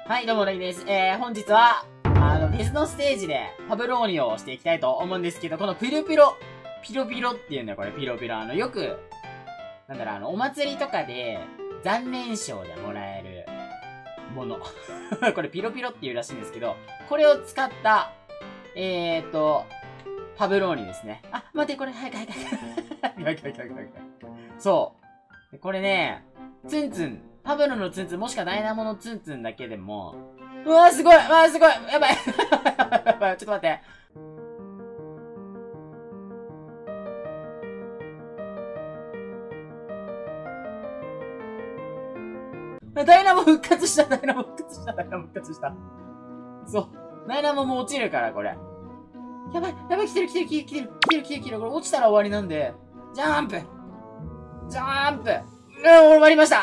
はい、どうも、レイです。本日は、別のステージで、パブローニをしていきたいと思うんですけど、このピロピロっていうんだよ、これ、ピロピロ。よく、なんだろう、お祭りとかで、残念賞でもらえるもの。これ、ピロピロっていうらしいんですけど、これを使った、パブローニですね。あ、待って、これ、早く。そう。これね、ツンツン。パブロのツンツン、もしくはダイナモのツンツンだけでも、うわーすごいすごいやばいやばいちょっと待って。ダイナモ復活したそう。ダイナモも落ちるから、これ。やばい来てるこれ落ちたら終わりなんで。ジャンプ終わりました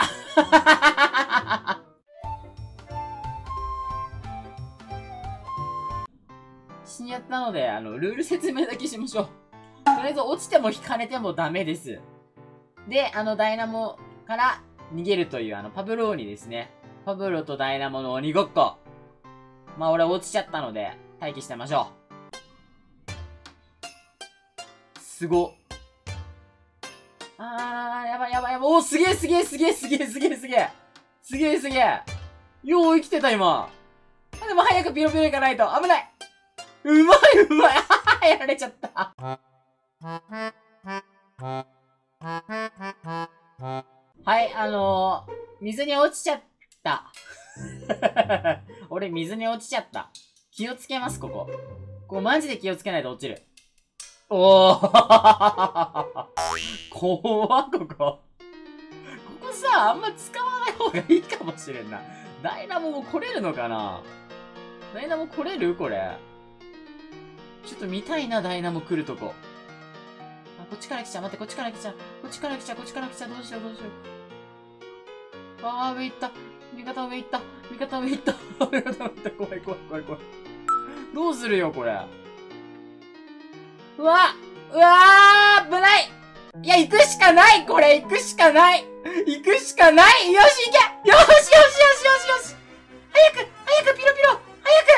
死んじゃったので、ルール説明だけしましょう。とりあえず落ちても引かれてもダメです。で、ダイナモから逃げるという、パブローニですね。パブロとダイナモの鬼ごっこ。まあ、俺落ちちゃったので、待機してましょう。すご。やばい。おー、すげえ。よう生きてた、今。でも早くピロピロいかないと。危ない。うまいやられちゃった。はい、水に落ちちゃった。俺、水に落ちちゃった。気をつけます、ここ。ここマジで気をつけないと落ちる。おー怖っ、ここ。ここさ、あんま使わない方がいいかもしれんな。ダイナモも来れるのかな？ダイナモ来れる？これ。ちょっと見たいな、ダイナモ来るとこ。あ、こっちから来ちゃう。待って、こっちから来ちゃう。どうしよう。上行った。味方上行った。怖い。どうするよ、これ。うわ危ない。いや、行くしかない。よし、行け。よし早くピロピロ早く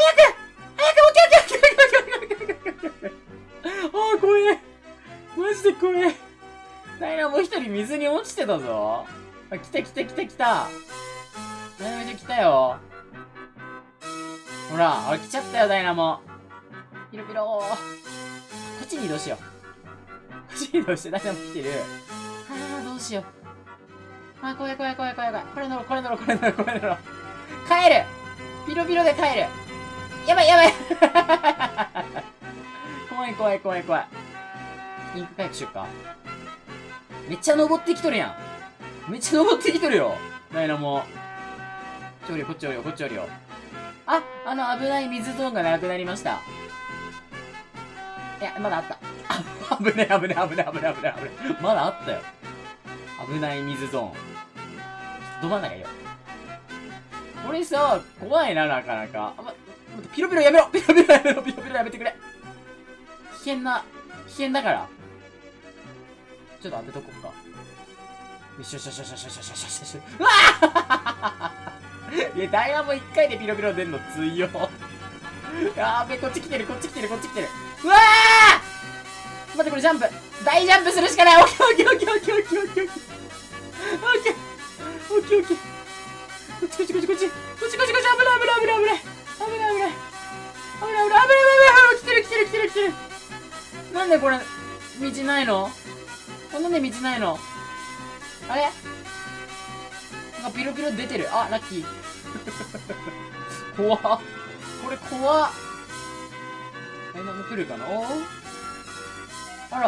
オッケー怖え。マジで怖え。ダイナモ一人水に落ちてたぞ。あ、来た。ダイナモ一人来たよ。ほら、来ちゃったよ、ダイナモ。ピロピロこっちに移動しよう。ダイナモ来てる。どうしよう。怖い。これ乗ろう。帰る。ピロピロで帰る。やばい。怖い。インク回復しよっか。めっちゃ登ってきとるよ。ダイナモ。こっちおるよ。あ、危ない水ゾーンがなくなりました。いや、まだあった。危ね。まだあったよ。危ない水ゾーン。ど真ん中いよ。これさ、怖いな、なかなか。ピロピロやめろ。ピロピロやめてくれ。危険だから。ちょっと当てとこっか。よし。うわいや、ダイヤモン1回でピロピロ出んの強い。やべ、こっち来てる。うわ待って、これジャンプ。大ジャンプするしかない。オッケー。こっち。危ない。来てる。なんでこれ、道ないの？あれ？なんかピロピロ出てる。あ、ラッキー。怖っ。これ怖っ。ダイナモ来るかな？おー？あ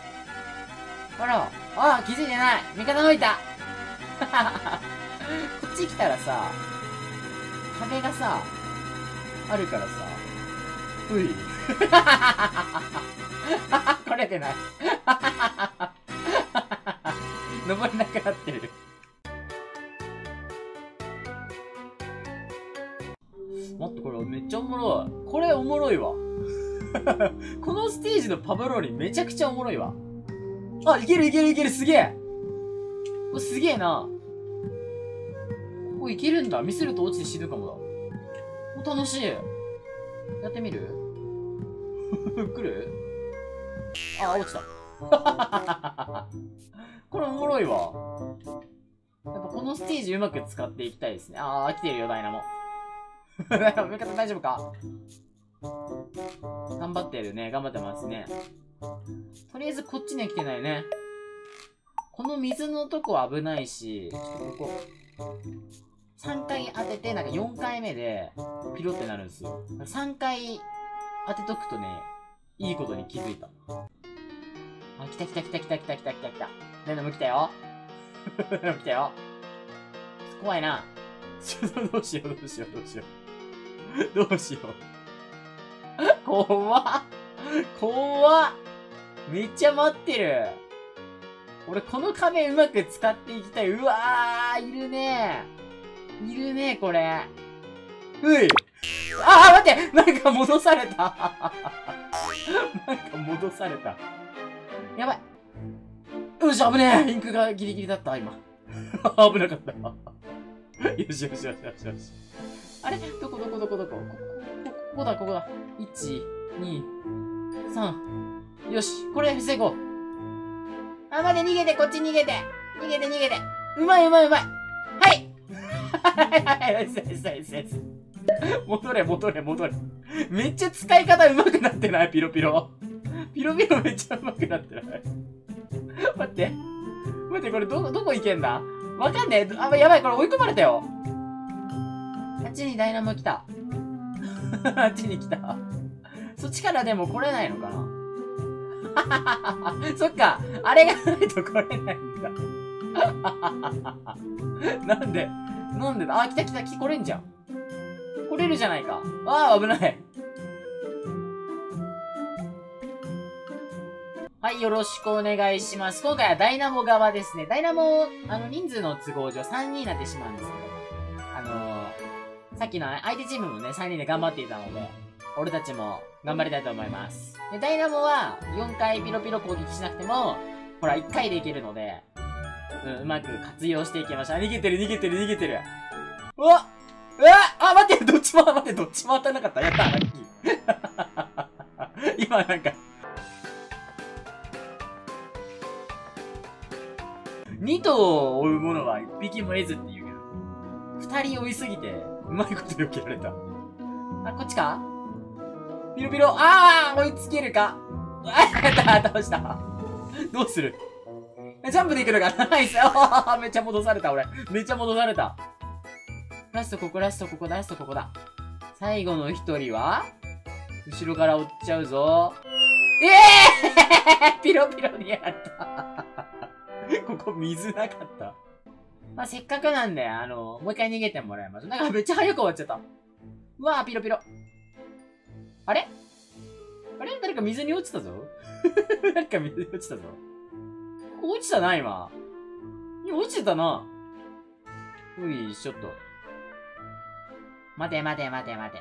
ら。気づいてない。味方のいた。こっち来たらさ、壁がさ、あるからさ、うい。来れてない。登れなくなってる。待って、これめっちゃおもろい。これおもろいわ。このステージのパブローニめちゃくちゃおもろいわ。あ、いける、すげえ。すげえな。 こいけるんだ。ミスると落ちて死ぬかもだ。お、楽しい。やってみる来る？あ、落ちた。これおもろいわ。やっぱこのステージうまく使っていきたいですね。あー、来てるよ、ダイナモ。味方大丈夫か？頑張ってるね。頑張ってますね。とりあえずこっちには来てないね。この水のとこ危ないし、ちょっとここ、3回当てて、なんか4回目で、ピロってなるんですよ。3回当てとくとね、いいことに気づいた。あ、来た来た来た来た来た来た来た来た。ダイナモ来たよ。ダイナモ来たよ。怖いな。どうしようどうしようどうしよう。どうしよう。怖っ。怖っ。めっちゃ待ってる。俺この仮面うまく使っていきたい。うわー、いるね。いるね、これ。うい。あー、待って、なんか戻された。なんか戻された。やばい。よし、危ねえ。インクがギリギリだった、今。危なかった。よしよしよしよしよし。あれどこどこどこどこここだ、ここだ。1、2、3。よし、これ防ごう。あ、待って、逃げて、こっち逃げて。逃げて、逃げて。うまいうまいうまい。はい。はいはい、戻れ、戻れ、戻れ。めっちゃ使い方うまくなってない？ピロピロ。ピロピロめっちゃうまくなってない？待って。待って、これどこ行けんだ？わかんねえ。あ、やばい、これ追い込まれたよ。あっちにダイナモ来た。あっちに来た。そっちからでも来れないのかな？そっか。あれがないと来れないんだ。なんでだ？あ、来た来た、来れんじゃん。来れるじゃないか。ああ、危ない。はい、よろしくお願いします。今回はダイナモ側ですね。ダイナモ、人数の都合上3人になってしまうんですけど、さっきの相手チームもね、3人で頑張っていたので、俺たちも頑張りたいと思います。で、ダイナモは4回ピロピロ攻撃しなくても、ほら、1回でいけるので、うまく活用していきましょう。逃げてる、逃げてる、逃げてる。うわあ、待って、どっちも当たんなかった。やった、ラッキー。今なんか、2頭を追う者は1匹も得ずって言うけど、2人追いすぎて、うまいこと避けられた。あ、こっちか？ピロピロ、追いつけるか？やった、倒した。どうする？ジャンプできるか？ナイス。めっちゃ戻された、俺。めっちゃ戻された。ラストここ、ラストここだ、ラストここだ。最後の一人は後ろから追っちゃうぞ。ピロピロにやった。ここ水なかった。まあ、せっかくなんで、もう一回逃げてもらいましょう。なんかめっちゃ早く終わっちゃった。うわー、ピロピロ。あれ誰か水に落ちたぞ。誰か水に落ちたぞ。ここ落ちたな、今。落ちてたな。うい、ちょっと。待て。あ、待て。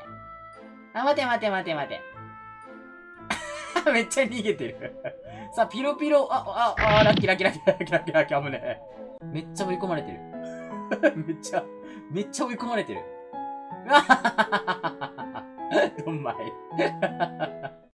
めっちゃ逃げてる。さあ、ピロピロ、ラッキー、危ねえ。めっちゃ追い込まれてる。めっちゃ追い込まれてる。どんまい。